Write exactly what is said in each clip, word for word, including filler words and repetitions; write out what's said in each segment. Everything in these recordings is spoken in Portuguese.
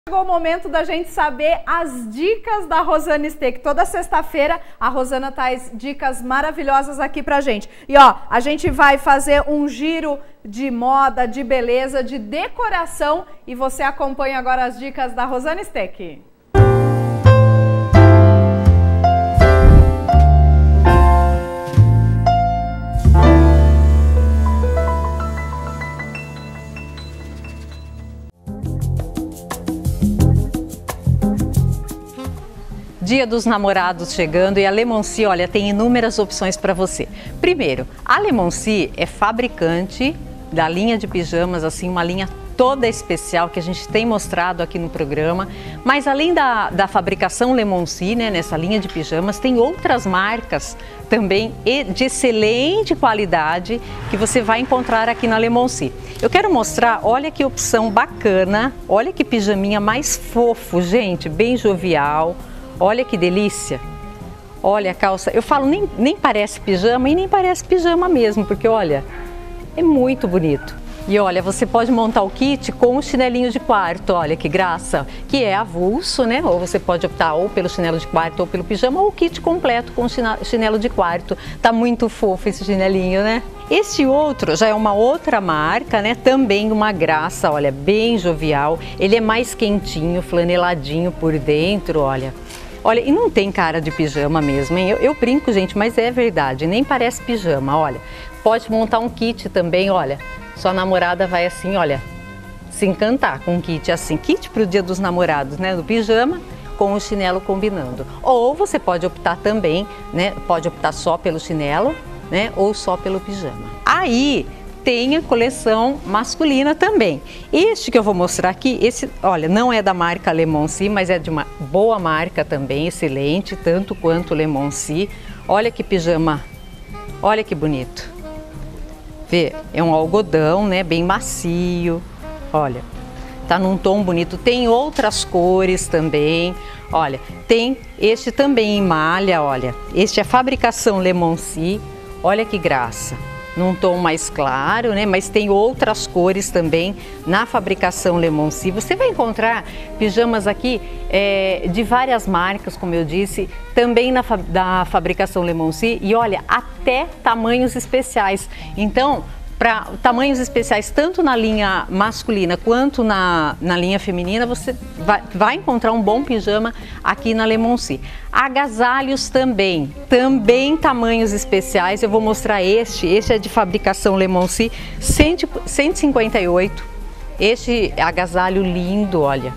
Chegou o momento da gente saber as dicas da Rosana Steck. Toda sexta-feira a Rosana traz dicas maravilhosas aqui pra gente. E ó, a gente vai fazer um giro de moda, de beleza, de decoração e você acompanha agora as dicas da Rosana Steck. Dia dos Namorados chegando e a Lemonci, olha, tem inúmeras opções para você. Primeiro, a Lemonci é fabricante da linha de pijamas, assim, uma linha toda especial que a gente tem mostrado aqui no programa. Mas além da, da fabricação Lemonci, né, nessa linha de pijamas, tem outras marcas também de excelente qualidade que você vai encontrar aqui na Lemonci. Eu quero mostrar, olha que opção bacana, olha que pijaminha mais fofo, gente, bem jovial. Olha que delícia, olha a calça, eu falo nem, nem parece pijama e nem parece pijama mesmo, porque olha, é muito bonito. E olha, você pode montar o kit com o chinelinho de quarto, olha que graça, que é avulso, né? Ou você pode optar ou pelo chinelo de quarto ou pelo pijama, ou o kit completo com chinelo de quarto. Tá muito fofo esse chinelinho, né? Este outro já é uma outra marca, né? Também uma graça, olha, bem jovial. Ele é mais quentinho, flaneladinho por dentro, olha. Olha, e não tem cara de pijama mesmo, hein? Eu, eu brinco, gente, mas é verdade, nem parece pijama, olha. Pode montar um kit também, olha. Sua namorada vai assim, olha, se encantar com um kit assim. Kit para o Dia dos Namorados, né? Do pijama com o chinelo combinando. Ou você pode optar também, né? Pode optar só pelo chinelo, né? Ou só pelo pijama. Aí tem a coleção masculina também. Este que eu vou mostrar aqui, esse, olha, não é da marca Lemonci, mas é de uma boa marca também, excelente, tanto quanto Lemonci. Olha que pijama, olha que bonito. Vê, é um algodão, né, bem macio, olha, tá num tom bonito. Tem outras cores também, olha, tem este também em malha, olha, este é fabricação Lemonci, olha que graça. Num tom mais claro, né? Mas tem outras cores também na fabricação Lemonci. Você vai encontrar pijamas aqui é, de várias marcas, como eu disse, também na fa da fabricação Lemonci e olha, até tamanhos especiais. Então, para tamanhos especiais, tanto na linha masculina quanto na, na linha feminina, você vai, vai encontrar um bom pijama aqui na Lemonci. Agasalhos também, também tamanhos especiais. Eu vou mostrar este, este é de fabricação Lemonci, cento e cinquenta e oito. Este agasalho lindo, olha,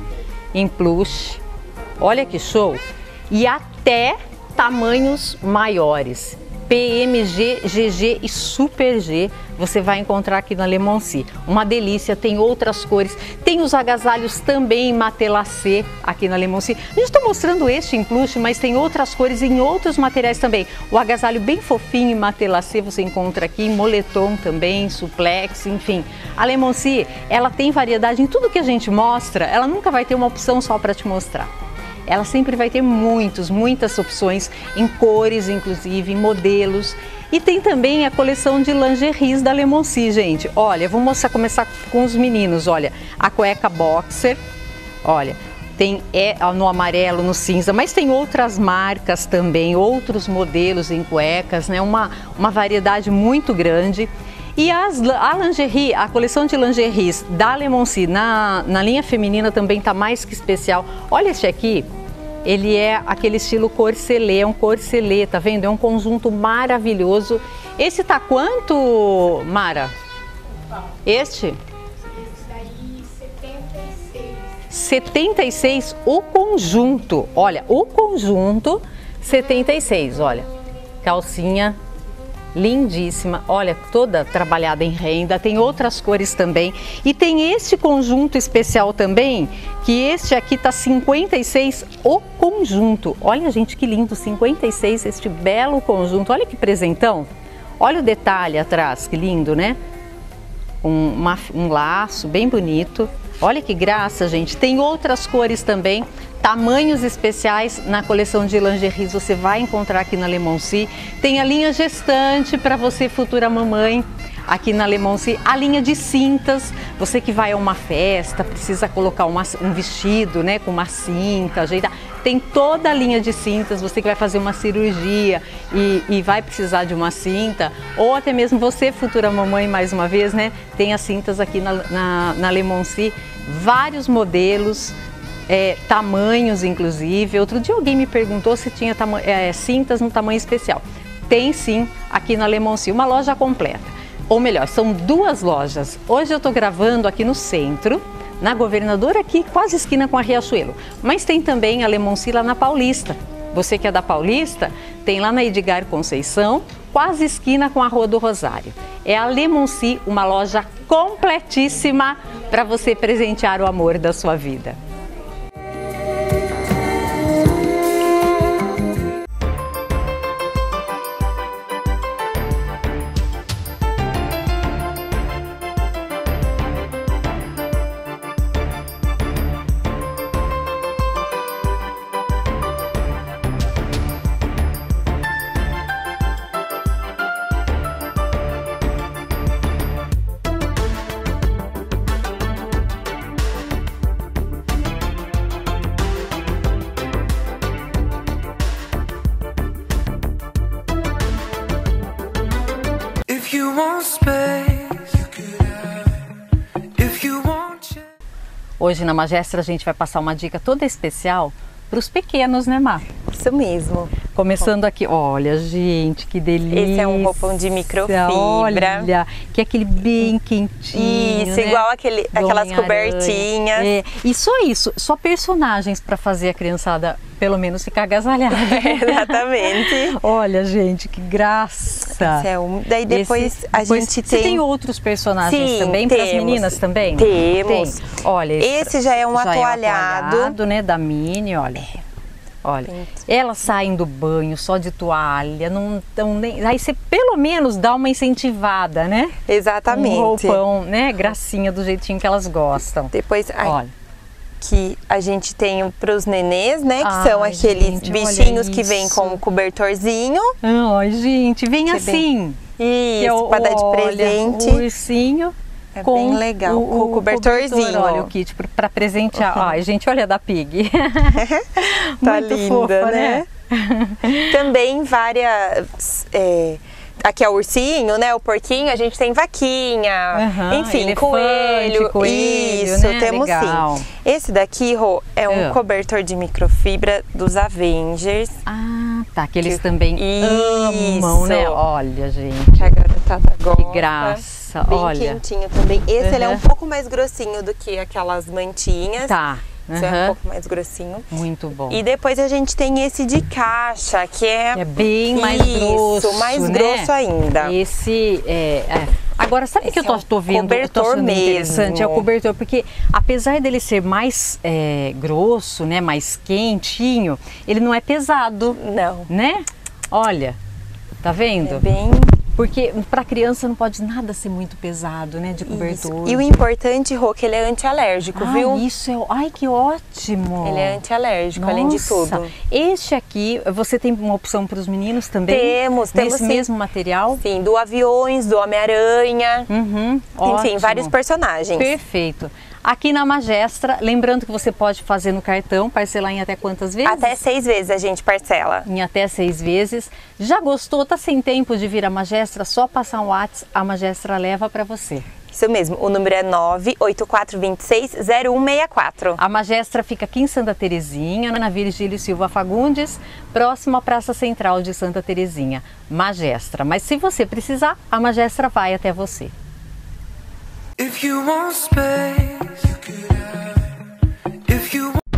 em plush. Olha que show! E até tamanhos maiores. P M G, G G e Super G você vai encontrar aqui na Lemonci. Uma delícia, tem outras cores, tem os agasalhos também em matelacê aqui na Lemonci. A gente está mostrando este em plush, mas tem outras cores em outros materiais também. O agasalho bem fofinho em matelacê você encontra aqui, em moletom também, suplex, enfim. A Lemonci, ela tem variedade em tudo que a gente mostra, ela nunca vai ter uma opção só para te mostrar. Ela sempre vai ter muitos, muitas opções em cores, inclusive, em modelos. E tem também a coleção de lingeries da Lemonci, gente. Olha, eu vou mostrar, começar com os meninos, olha. A cueca boxer, olha, tem é, no amarelo, no cinza, mas tem outras marcas também, outros modelos em cuecas, né? Uma, uma variedade muito grande. E as, a lingerie, a coleção de lingeries da Lemonci na, na linha feminina também tá mais que especial. Olha este aqui, ele é aquele estilo corcelê, é um corcelê, tá vendo? É um conjunto maravilhoso. Esse tá quanto, Mara? Este? setenta e seis. setenta e seis o conjunto. Olha, o conjunto setenta e seis, olha. Calcinha lindíssima, olha, toda trabalhada em renda, tem outras cores também. E tem este conjunto especial também, que este aqui tá cinquenta e seis o conjunto. Olha, gente, que lindo, cinquenta e seis este belo conjunto. Olha que presentão. Olha o detalhe atrás, que lindo, né? Um, uma, um laço bem bonito. Olha que graça, gente. Tem outras cores também, tamanhos especiais na coleção de lingeries você vai encontrar aqui na Lemonci. Tem a linha gestante para você, futura mamãe. aqui na Lemonci a linha de cintas. Você que vai a uma festa, precisa colocar uma, um vestido, né, com uma cinta, ajeitar. Tem toda a linha de cintas. Você que vai fazer uma cirurgia e, e vai precisar de uma cinta, ou até mesmo você, futura mamãe, mais uma vez, né, tem as cintas aqui na, na, na Lemonci, vários modelos. É, tamanhos, inclusive. Outro dia alguém me perguntou se tinha é, cintas no tamanho especial. Tem sim, aqui na Lemonci, uma loja completa. Ou melhor, são duas lojas. Hoje eu estou gravando aqui no centro, na Governadora, aqui quase esquina com a Riachuelo. Mas tem também a Lemonci lá na Paulista. Você que é da Paulista, tem lá na Edgar Conceição, quase esquina com a Rua do Rosário. É a Lemonci, uma loja completíssima para você presentear o amor da sua vida. Hoje na Magestra a gente vai passar uma dica toda especial para os pequenos, né, Má? Isso mesmo. Começando aqui, olha, gente, que delícia. Esse é um roupão de microfibra. Olha, que é aquele bem quentinho, Isso, né? igual aquele, aquelas cobertinhas. É, e só isso, só personagens para fazer a criançada pelo menos ficar agasalhada. Exatamente. Olha, gente, que graça. Esse é um. Daí depois esse, a depois, gente você tem... tem outros personagens Sim, também, para as meninas também? Temos. Tem. Olha, esse, esse já é um já atoalhado. É um atoalhado, né, da Mini, olha. Olha, elas saem do banho só de toalha, não tão nem. Aí você pelo menos dá uma incentivada, né? Exatamente. Um roupão, né? Gracinha do jeitinho que elas gostam. Depois, ai, olha, que a gente tem para os nenês, né? Que ai, são aqueles gente, bichinhos que vêm com o cobertorzinho. Ai, gente, vem que assim. Bem... Isso, é para dar de presente. O ursinho. É com bem legal, o, com o cobertorzinho. Cobertor, olha o kit para presentear. Uhum. Ai, gente, olha da Pig. Tá muito linda, fofa, né? Também várias... É, aqui é o ursinho, né? O porquinho, a gente tem vaquinha, uhum, enfim, elefante, coelho, coelho. Isso, né? Temos Legal. Sim. Esse daqui, Rô, é um é. cobertor de microfibra dos Avengers. Ah, tá. Que eles que... também Isso. amam, né? Olha, gente. Que a garotada gosta. Que graça. Bem olha. quentinho também. Esse uhum. ele é um pouco mais grossinho do que aquelas mantinhas. Tá. Esse uhum. é um pouco mais grossinho. Muito bom. E depois a gente tem esse de caixa, que é, que é bem mais isso, grosso, mais né? grosso ainda. Esse é... é. Agora, sabe o que eu tô, é um tô vendo? Cobertor eu tô mesmo. Interessante, é o cobertor, porque apesar dele ser mais é, grosso, né, mais quentinho, ele não é pesado. Não. Né? Olha, tá vendo? É bem... Porque para criança não pode nada ser muito pesado, né, de cobertor. Isso. E o importante, Rô, que ele é antialérgico, ah, viu? Isso é... Ai, que ótimo! Ele é antialérgico, Nossa. além de tudo. Este aqui, você tem uma opção para os meninos também? Temos, temos Nesse sim. mesmo material? Sim, do Aviões, do Homem-Aranha. Uhum, enfim, ótimo. vários personagens. Perfeito. Aqui na Magestra, lembrando que você pode fazer no cartão, parcelar em até quantas vezes? Até seis vezes a gente parcela. Em até seis vezes. Já gostou? Tá sem tempo de vir a Magestra? Só passar um WhatsApp, a Magestra leva para você. Isso mesmo, o número é nove oito quatro dois seis zero um seis quatro. A Magestra fica aqui em Santa Terezinha, na Virgílio Silva Fagundes, próximo à Praça Central de Santa Terezinha. Magestra. Mas se você precisar, a Magestra vai até você. If you want space, you could have. If you want...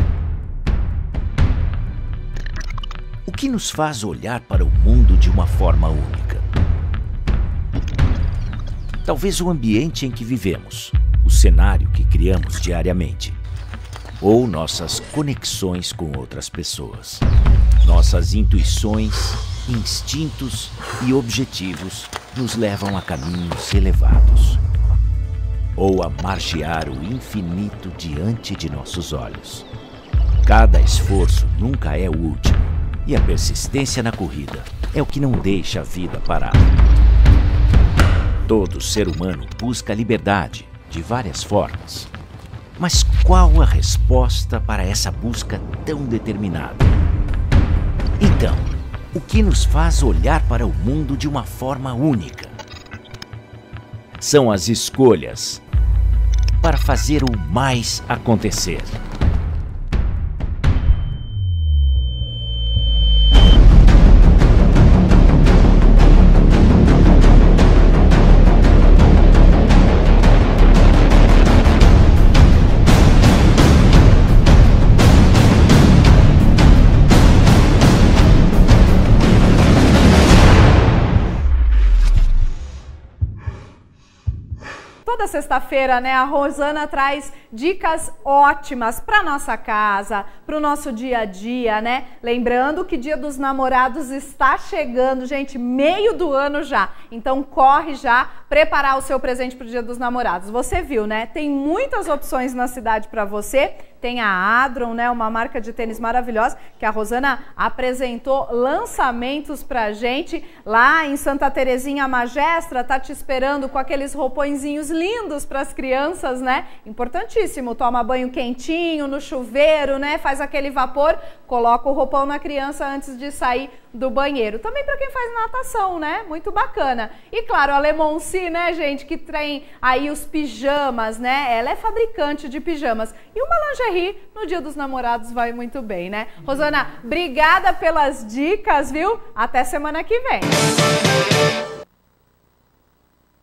O que nos faz olhar para o mundo de uma forma única? Talvez o ambiente em que vivemos, o cenário que criamos diariamente, ou nossas conexões com outras pessoas. Nossas intuições, instintos e objetivos nos levam a caminhos elevados, ou a margear o infinito diante de nossos olhos. Cada esforço nunca é o último, e a persistência na corrida é o que não deixa a vida parada. Todo ser humano busca liberdade de várias formas. Mas qual a resposta para essa busca tão determinada? Então, o que nos faz olhar para o mundo de uma forma única? São as escolhas para fazer o mais acontecer. Toda sexta-feira, né, a Rosana traz dicas ótimas para nossa casa, para o nosso dia a dia, né? Lembrando que Dia dos Namorados está chegando, gente, meio do ano já. Então corre já preparar o seu presente para o Dia dos Namorados. Você viu, né? Tem muitas opções na cidade para você. Tem a Adron, né, uma marca de tênis maravilhosa, que a Rosana apresentou lançamentos pra gente. Lá em Santa Terezinha, a Magestra tá te esperando com aqueles roupõezinhos lindos para as crianças, né? Importantíssimo, toma banho quentinho, no chuveiro, né? Faz aquele vapor, coloca o roupão na criança antes de sair do banheiro. Também para quem faz natação, né? Muito bacana. E claro, a Lemonci, né, gente, que tem aí os pijamas, né? Ela é fabricante de pijamas. E uma lingerie no Dia dos Namorados vai muito bem, né? Rosana, obrigada pelas dicas, viu? Até semana que vem.